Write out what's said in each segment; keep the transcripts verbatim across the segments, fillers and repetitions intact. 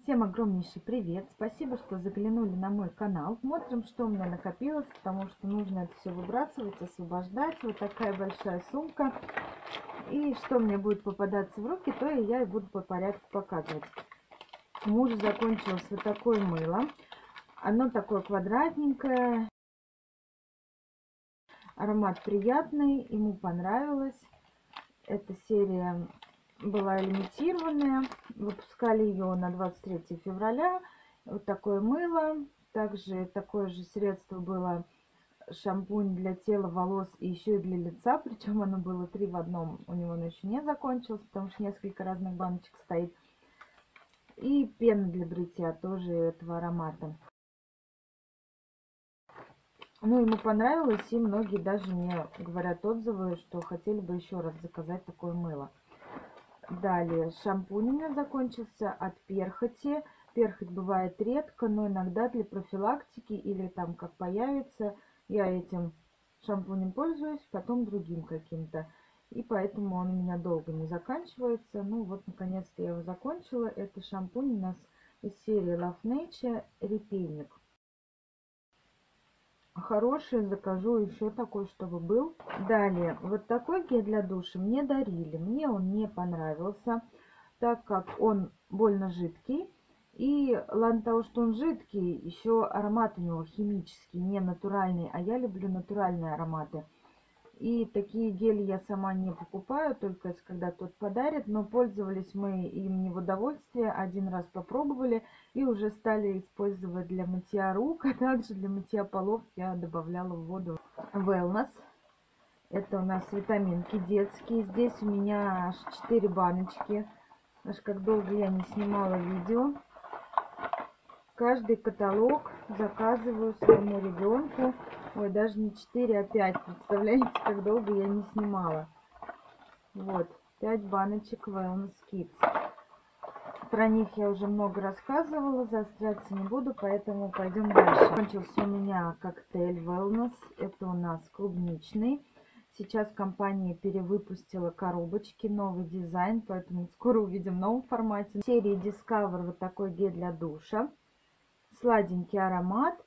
Всем огромнейший привет! Спасибо, что заглянули на мой канал. Смотрим, что у меня накопилось, потому что нужно это все выбрасывать, освобождать. Вот такая большая сумка. И что мне будет попадаться в руки, то и я и буду по порядку показывать. У мужа закончилось вот такое мыло. Оно такое квадратненькое. Аромат приятный, ему понравилось. Эта серия была лимитированная. Выпускали ее на двадцать третье февраля. Вот такое мыло. Также такое же средство было шампунь для тела, волос и еще и для лица. Причем оно было три в одном. У него оно еще не закончилось, потому что несколько разных баночек стоит. И пена для бритья тоже этого аромата. Ну, ему понравилось, и многие даже мне говорят отзывы, что хотели бы еще раз заказать такое мыло. Далее, шампунь у меня закончился от Перхоти. Перхоть бывает редко, но иногда для профилактики или там как появится, я этим шампунем пользуюсь, потом другим каким-то. И поэтому он у меня долго не заканчивается. Ну вот, наконец-то я его закончила. Это шампунь у нас из серии Love Nature репейник. Хороший, закажу еще такой, чтобы был. Далее, вот такой гель для душа мне дарили. Мне он не понравился, так как он больно жидкий. И ладно того, что он жидкий, еще аромат у него химический, не натуральный. А я люблю натуральные ароматы. И такие гели я сама не покупаю, только когда тот подарит. Но пользовались мы им не в удовольствие. Один раз попробовали и уже стали использовать для мытья рук. А также для мытья полов я добавляла в воду Wellness. Это у нас витаминки детские. Здесь у меня аж четыре баночки. Аж как долго я не снимала видео. Каждый каталог заказываю своему ребенку. Ой, даже не четыре, а пять. Представляете, как долго я не снимала. Вот, пять баночек Wellness Kids. Про них я уже много рассказывала, заостряться не буду, поэтому пойдем дальше. Кончился у меня коктейль Wellness. Это у нас клубничный. Сейчас компания перевыпустила коробочки, новый дизайн, поэтому скоро увидим в новом формате. В серии Discover вот такой гель для душа. Сладенький аромат.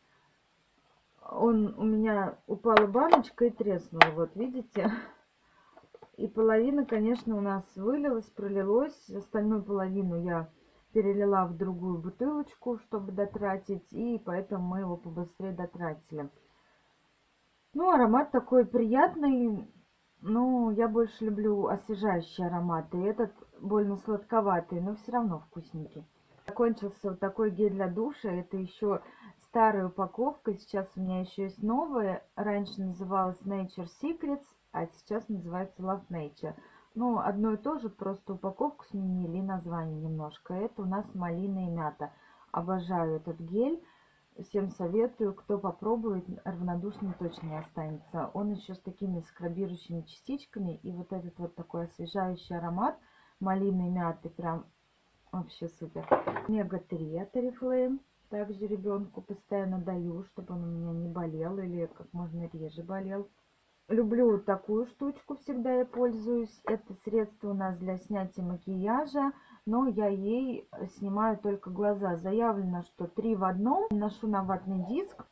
Он у меня упала баночка и треснула, вот видите. И половина, конечно, у нас вылилась, пролилось. Остальную половину я перелила в другую бутылочку, чтобы дотратить. И поэтому мы его побыстрее дотратили. Ну, аромат такой приятный. Ну, я больше люблю освежающие ароматы. Этот больно сладковатый, но все равно вкусненький. Закончился вот такой гель для душа. Это еще старая упаковка. Сейчас у меня еще есть новая. Раньше называлась Nature Secrets, а сейчас называется Love Nature. Ну, одно и то же, просто упаковку сменили и название немножко. Это у нас малина и мята. Обожаю этот гель. Всем советую, кто попробует, равнодушным точно не останется. Он еще с такими скрабирующими частичками. И вот этот вот такой освежающий аромат малины и мяты прям вообще супер. омега три от Oriflame. Также ребенку постоянно даю, чтобы он у меня не болел или как можно реже болел. Люблю такую штучку, всегда я пользуюсь. Это средство у нас для снятия макияжа, но я ей снимаю только глаза. Заявлено, что три в одном. Ношу на ватный диск,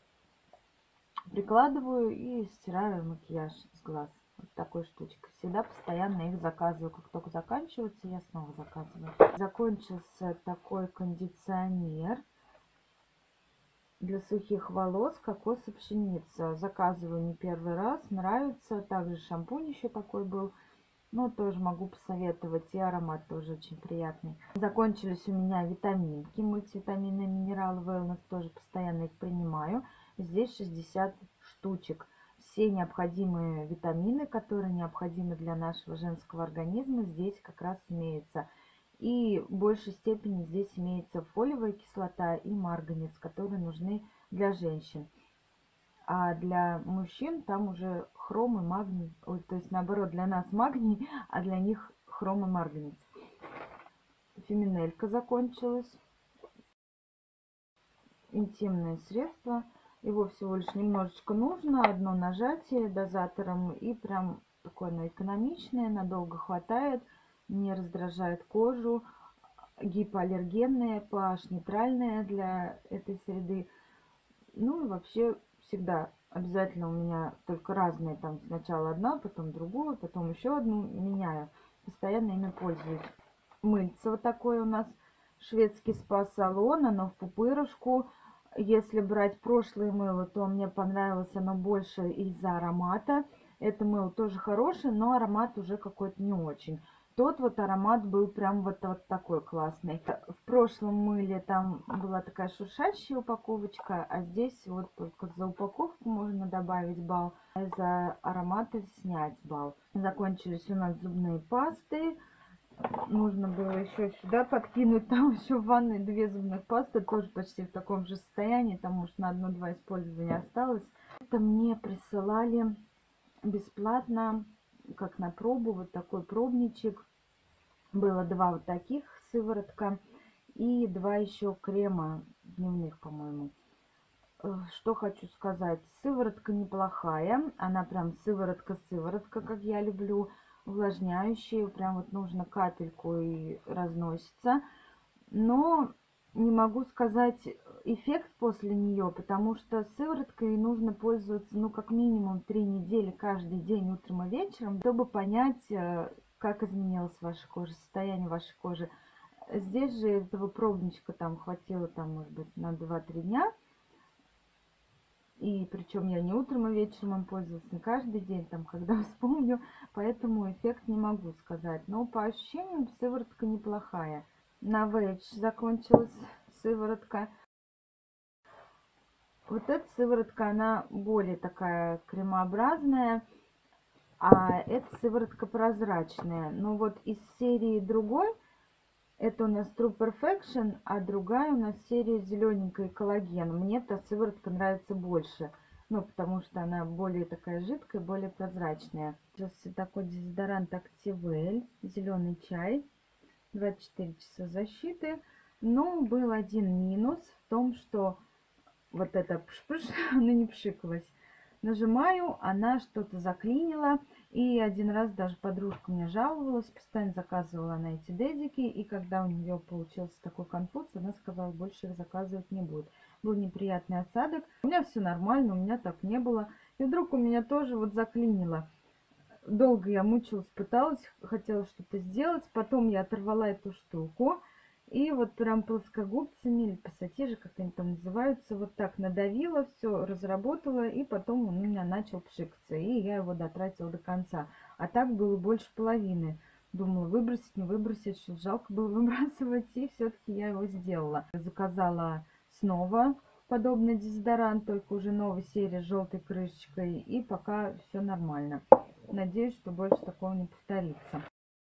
прикладываю и стираю макияж с глаз. Вот такой штучкой. Всегда постоянно их заказываю. Как только заканчивается, я снова заказываю. Закончился такой кондиционер для сухих волос, кокос и пшеница. Заказываю не первый раз, нравится. Также шампунь еще такой был. Но тоже могу посоветовать. И аромат тоже очень приятный. Закончились у меня витаминки. Мультивитамины, минералы, Wellness. Тоже постоянно их принимаю. Здесь шестьдесят штучек. Все необходимые витамины, которые необходимы для нашего женского организма, здесь как раз имеются. И в большей степени здесь имеется фолиевая кислота и марганец, которые нужны для женщин. А для мужчин там уже хром и магний, ой, то есть наоборот, для нас магний, а для них хром и марганец. Феминелька закончилась. Интимное средство. Его всего лишь немножечко нужно. Одно нажатие дозатором. И прям такое оно экономичное, надолго хватает. Не раздражает кожу. гипоаллергенная, pH нейтральная для этой среды. Ну и вообще всегда обязательно у меня только разные, там сначала одна, потом другую, потом еще одну меняю. Постоянно ими пользуюсь. Мыльце вот такое у нас, шведский спа-салон, оно в пупырышку. Если брать прошлое мыло, то мне понравилось оно больше из-за аромата. Это мыло тоже хорошее, но аромат уже какой-то не очень. Тот вот аромат был прям вот, вот такой классный. В прошлом мыле там была такая шуршащая упаковочка, а здесь вот только за упаковку можно добавить балл, а за ароматы снять балл. Закончились у нас зубные пасты. Нужно было еще сюда подкинуть, там еще в ванной две зубных пасты, тоже почти в таком же состоянии, там может на одно-два использования осталось. Это мне присылали бесплатно, как на пробу, вот такой пробничек. Было два вот таких, сыворотка, и два еще крема дневных, по-моему. Что хочу сказать, сыворотка неплохая, она прям сыворотка-сыворотка, как я люблю, увлажняющая, прям вот нужно капельку и разносится. Но не могу сказать эффект после нее, потому что сывороткой нужно пользоваться, ну, как минимум три недели каждый день утром и вечером, чтобы понять, как изменилась ваша кожа, состояние вашей кожи. Здесь же этого пробничка там хватило, там, может быть, на два-три дня. И причем я не утром и вечером им пользовалась, не каждый день, там, когда вспомню, поэтому эффект не могу сказать. Но по ощущениям сыворотка неплохая. На Вэйдж закончилась сыворотка. Вот эта сыворотка, она более такая кремообразная, а эта сыворотка прозрачная. Но вот из серии другой, это у нас True Perfection, а другая у нас серия зелененькая коллаген. Мне эта сыворотка нравится больше, ну, потому что она более такая жидкая, более прозрачная. Сейчас такой дезодорант Activelle, зеленый чай, двадцать четыре часа защиты. Но был один минус в том, что вот эта пш-пш, она не пшикалась. Нажимаю, она что-то заклинила. И один раз даже подружка мне жаловалась, постоянно заказывала на эти дезики. И когда у нее получился такой конфуз, она сказала, больше их заказывать не будет. Был неприятный осадок. У меня все нормально, у меня так не было. И вдруг у меня тоже вот заклинило. Долго я мучилась, пыталась, хотела что-то сделать. Потом я оторвала эту штуку. И вот прям плоскогубцами или пассатижи, как они там называются, вот так надавила, все разработала, и потом он у меня начал пшикаться. И я его дотратила до конца. А так было больше половины. Думала, выбросить, не выбросить, что жалко было выбрасывать. И все-таки я его сделала. Заказала снова подобный дезодорант, только уже новой серии с желтой крышечкой. И пока все нормально. Надеюсь, что больше такого не повторится.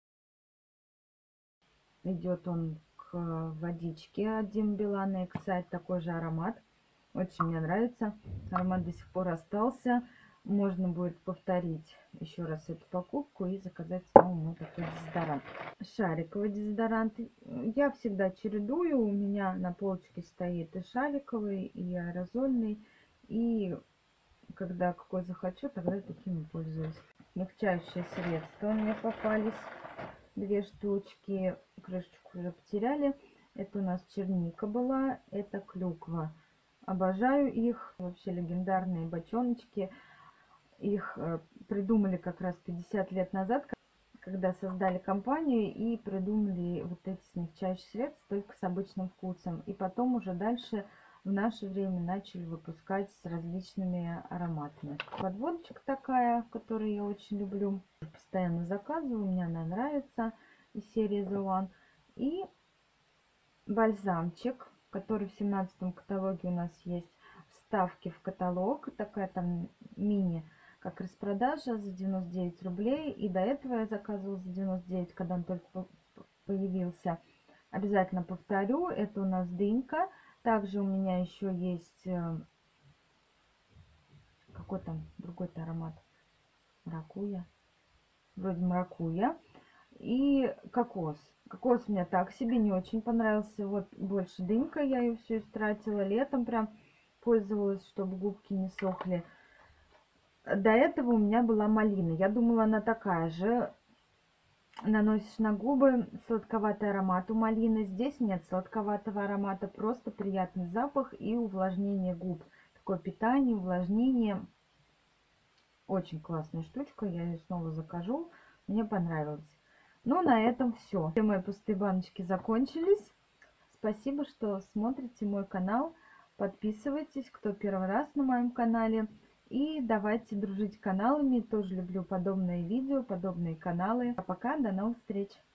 Идет он к водичке от Дим Билана Excite, такой же аромат. Очень мне нравится. Аромат до сих пор остался. Можно будет повторить еще раз эту покупку и заказать снова мой такой дезодорант. Шариковый дезодорант. Я всегда чередую. У меня на полочке стоит и шариковый, и аэрозольный. И когда какой захочу, тогда такими пользуюсь. Смягчающие средства у меня попались. Две штучки, крышечку уже потеряли. Это у нас черника была, это клюква. Обожаю их, вообще легендарные бочоночки. Их э, придумали как раз пятьдесят лет назад, когда создали компанию и придумали вот эти смягчающие средства только с обычным вкусом. И потом уже дальше в наше время начали выпускать с различными ароматами. Подводочка такая, которую я очень люблю. Постоянно заказываю, мне она нравится из серии The One. И бальзамчик, который в семнадцатом каталоге у нас есть. Вставки в каталог. Такая там мини, как распродажа за девяносто девять рублей. И до этого я заказывала за девяносто девять, когда он только появился. Обязательно повторю. Это у нас дынька. Также у меня еще есть какой там другой-то аромат. Маракуйя. Вроде маракуйя. И кокос. Кокос мне так себе не очень понравился. Вот больше дынька. Я ее все истратила. Летом прям пользовалась, чтобы губки не сохли. До этого у меня была малина. Я думала, она такая же. наносишь на губы, сладковатый аромат у малины. Здесь нет сладковатого аромата, просто приятный запах и увлажнение губ. Такое питание, увлажнение. Очень классная штучка, я ее снова закажу. Мне понравилось. Ну, на этом все. Все мои пустые баночки закончились. Спасибо, что смотрите мой канал. Подписывайтесь, кто первый раз на моем канале. И давайте дружить каналами. Тоже люблю подобные видео, подобные каналы. А пока, до новых встреч!